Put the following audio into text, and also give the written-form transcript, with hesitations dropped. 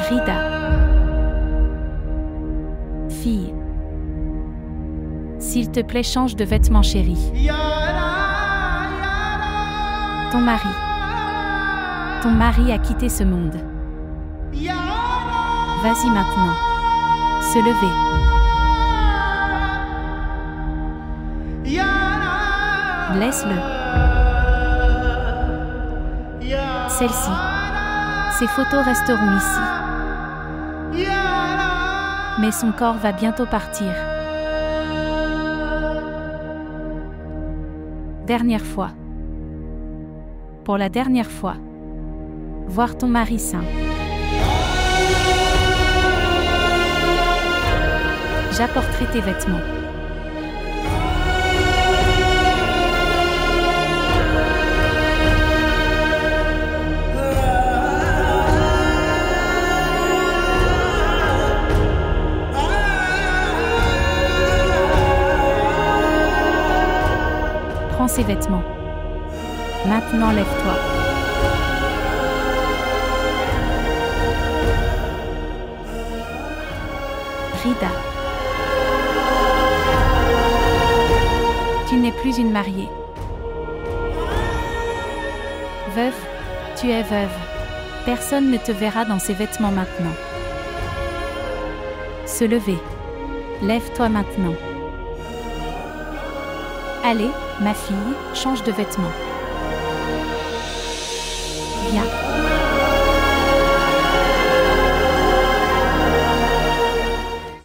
Rida. Fille. S'il te plaît, change de vêtements, chérie. Ton mari. Ton mari a quitté ce monde. Vas-y maintenant. Se lever. Laisse-le. Celle-ci. Ces photos resteront ici. Mais son corps va bientôt partir. Dernière fois. Pour la dernière fois. Voir ton mari sain. J'apporterai tes vêtements. Prends ces vêtements. Maintenant, lève-toi. Rida. Tu n'es plus une mariée. Veuve, tu es veuve. Personne ne te verra dans ces vêtements maintenant. Se lever. Lève-toi maintenant. Allez, ma fille, change de vêtements. Viens.